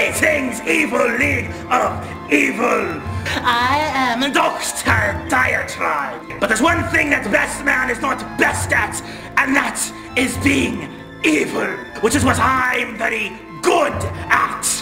Greetings, evil league of evil. I am Dr. Diatribe. But there's one thing that the best man is not best at, and that is being evil, which is what I'm very good at.